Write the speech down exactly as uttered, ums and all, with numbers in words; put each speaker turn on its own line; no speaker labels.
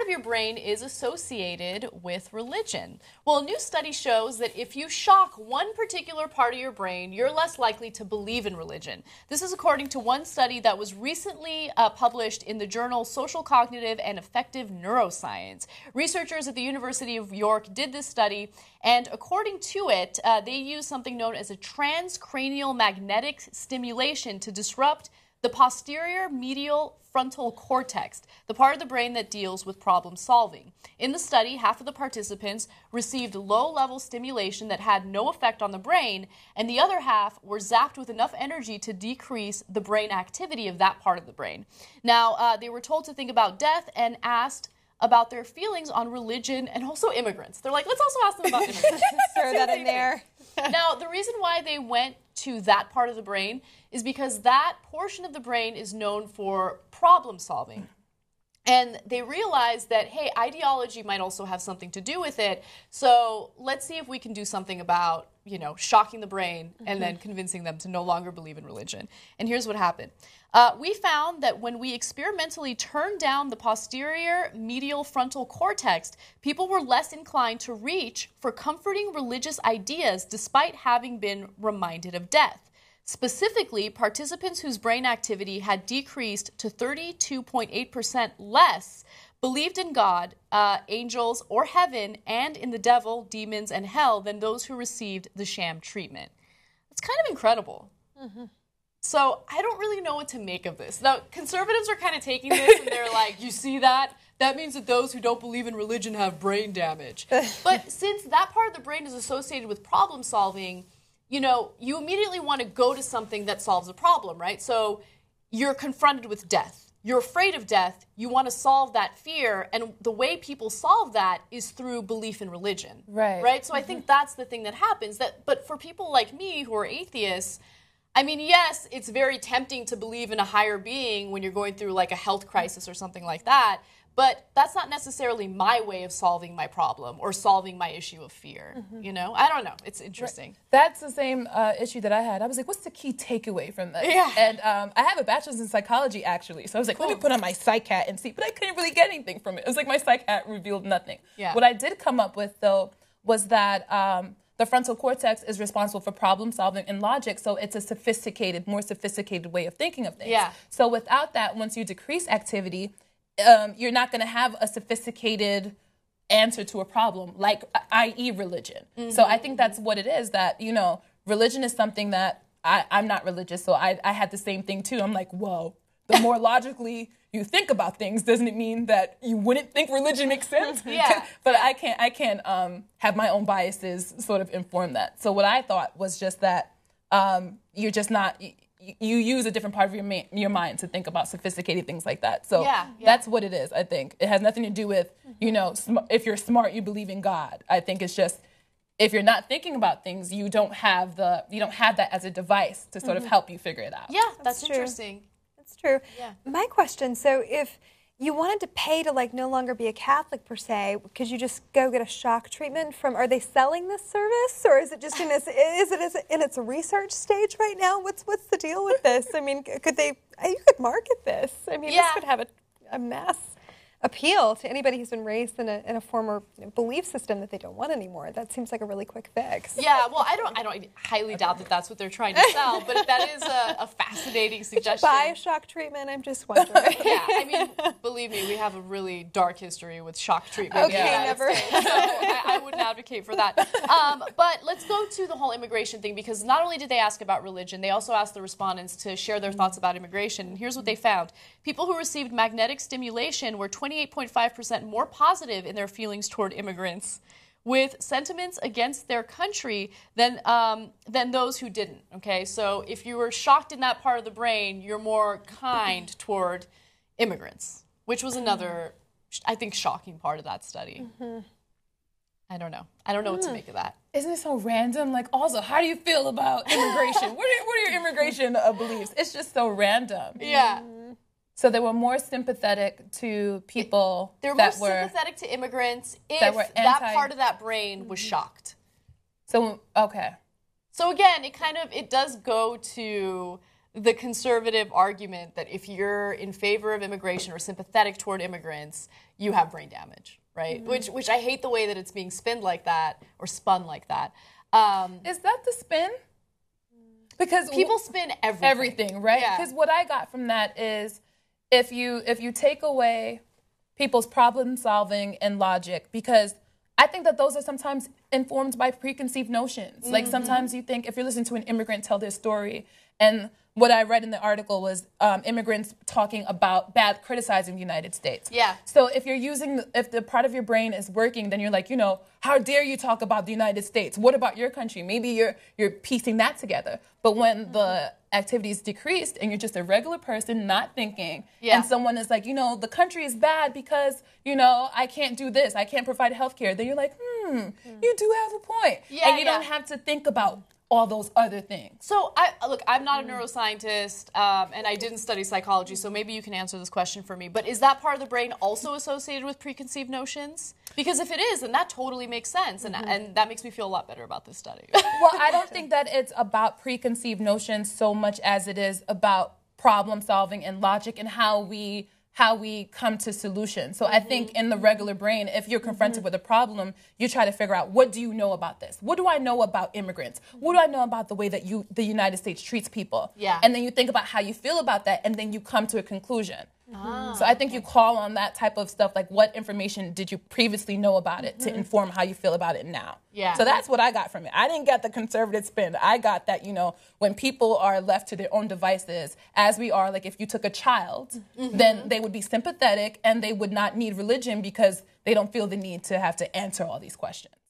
of your brain is associated with religion? Well, a new study shows that if you shock one particular part of your brain, you're less likely to believe in religion. This is according to one study that was recently uh, published in the journal Social Cognitive and Affective Neuroscience. Researchers at the University of York did this study, and according to it, uh, they used something known as a transcranial magnetic stimulation to disrupt the posterior medial frontal cortex, the part of the brain that deals with problem solving. In the study, half of the participants received low-level stimulation that had no effect on the brain, and the other half were zapped with enough energy to decrease the brain activity of that part of the brain. Now, uh, they were told to think about death and asked about their feelings on religion and also immigrants. They're like, let's also ask them about immigrants.
Throw that in there.
Now, the reason why they went to that part of the brain is because that portion of the brain is known for problem solving. And they realized that, hey, ideology might also have something to do with it. So let's see if we can do something about, you know, shocking the brain and mm-hmm. then convincing them to no longer believe in religion. And here's what happened. Uh, we found that when we experimentally turned down the posterior medial frontal cortex, people were less inclined to reach for comforting religious ideas despite having been reminded of death. Specifically, participants whose brain activity had decreased to thirty-two point eight percent less believed in God, uh, angels, or heaven, and in the devil, demons, and hell than those who received the sham treatment. It's kind of incredible. Mm-hmm. So I don't really know what to make of this. Now, conservatives are kind of taking this and they're like, you see that? That means that those who don't believe in religion have brain damage. But since that part of the brain is associated with problem solving, you know, you immediately want to go to something that solves a problem, right? So you're confronted with death. You're afraid of death. You want to solve that fear. And the way people solve that is through belief in religion.
Right.
Right? So
mm-hmm.
I think that's the thing that happens. That, but for people like me who are atheists, I mean, yes, it's very tempting to believe in a higher being when you're going through like a health crisis or something like that. But that's not necessarily my way of solving my problem or solving my issue of fear. Mm-hmm. You know, I don't know. It's interesting.
Right. That's the same uh, issue that I had. I was like, what's the key takeaway from this?
Yeah.
And um, I have a bachelor's in psychology, actually. So I was like, cool. Let me put on my psych hat and see. But I couldn't really get anything from it. It was like my psych hat revealed nothing.
Yeah.
What I did come up with, though, was that um, the frontal cortex is responsible for problem solving and logic. So it's a sophisticated, more sophisticated way of thinking of things.
Yeah.
So without that, once you decrease activity, Um, you're not going to have a sophisticated answer to a problem, like, that is religion. Mm-hmm. So I think that's what it is, that, you know, religion is something that I, I'm not religious, so I, I had the same thing, too. I'm like, whoa, the more logically you think about things, doesn't it mean that you wouldn't think religion makes sense?
Yeah.
But I can't, I can't um, have my own biases sort of inform that. So what I thought was just that um, you're just not... you use a different part of your ma- your mind to think about sophisticated things like that. So
yeah, yeah.
that's what it is, I think. It has nothing to do with, you know, sm- if you're smart, you believe in God. I think it's just, if you're not thinking about things, you don't have the you don't have that as a device to sort mm-hmm. of help you figure it out.
Yeah, that's,
that's
interesting.
That's true.
Yeah.
My question, so if you wanted to pay to like no longer be a Catholic per se, could you just go get a shock treatment from, are they selling this service, or is it just in its, is it is it in its research stage right now? What's what's the deal with this? I mean, could they, you could market this. I mean,
yeah.
this could have a, a mass appeal to anybody who's been raised in a, in a former belief system that they don't want anymore. That seems like a really quick fix.
Yeah, well, I don't, I don't I highly doubt that that's what they're trying to sell, but if that is a, a fascinating suggestion.
Buy a shock treatment, I'm just wondering.
Yeah, I mean, believe me, we have a really dark history with shock treatment.
Okay,
in the
never.
States, so I, I wouldn't advocate for that. Um, but let's go to the whole immigration thing, because not only did they ask about religion, they also asked the respondents to share their thoughts about immigration. And here's what they found. People who received magnetic stimulation were twenty-eight point five percent more positive in their feelings toward immigrants, with sentiments against their country than um, than those who didn't. Okay, so if you were shocked in that part of the brain, you're more kind toward immigrants, which was another, I think, shocking part of that study. Mm-hmm. I don't know. I don't know what to make of that.
Isn't it so random? Like, also, how do you feel about immigration? what, are, what are your immigration uh, beliefs? It's just so random.
Yeah.
So they were more sympathetic to people
They're
that
more
were
sympathetic to immigrants if
that, were
that
anti-
part of that brain was shocked.
So, okay.
So again, it kind of, it does go to the conservative argument that if you're in favor of immigration or sympathetic toward immigrants, you have brain damage, right? Mm-hmm. Which which I hate the way that it's being spinned like that or spun like that. Um,
Is that the spin? Because
people spin everything.
Everything, right? Because yeah. what I got from that is if you if you take away people's problem solving and logic, because I think that those are sometimes informed by preconceived notions. Mm-hmm. Like sometimes you think, if you're listening to an immigrant tell their story, and what I read in the article was um, immigrants talking about bad, criticizing the United States.
Yeah.
So if you're using, if the part of your brain is working, then you're like, you know, how dare you talk about the United States? What about your country? Maybe you're you're piecing that together. But when mm-hmm. the activity is decreased and you're just a regular person not thinking, yeah. and someone is like, you know, the country is bad because, you know, I can't do this, I can't provide health care, then you're like, hmm, mm-hmm. you do have a point. Yeah, and you yeah. don't have to think about all those other things.
So, I look, I'm not a neuroscientist, um, and I didn't study psychology, so maybe you can answer this question for me. But is that part of the brain also associated with preconceived notions? Because if it is, then that totally makes sense, and, mm-hmm. and that makes me feel a lot better about this study.
Well, I don't think that it's about preconceived notions so much as it is about problem solving and logic and how we how we come to solutions. So mm-hmm. I think in the regular brain, if you're confronted mm-hmm. with a problem, you try to figure out, what do you know about this? What do I know about immigrants? What do I know about the way that you the United States treats people?
Yeah.
And then you think about how you feel about that, and then you come to a conclusion. Ah, so I think okay. you call on that type of stuff, like what information did you previously know about it mm-hmm. to inform how you feel about it now.
Yeah.
So that's what I got from it. I didn't get the conservative spin. I got that, you know, when people are left to their own devices, as we are, like if you took a child, mm-hmm. then they would be sympathetic and they would not need religion because they don't feel the need to have to answer all these questions.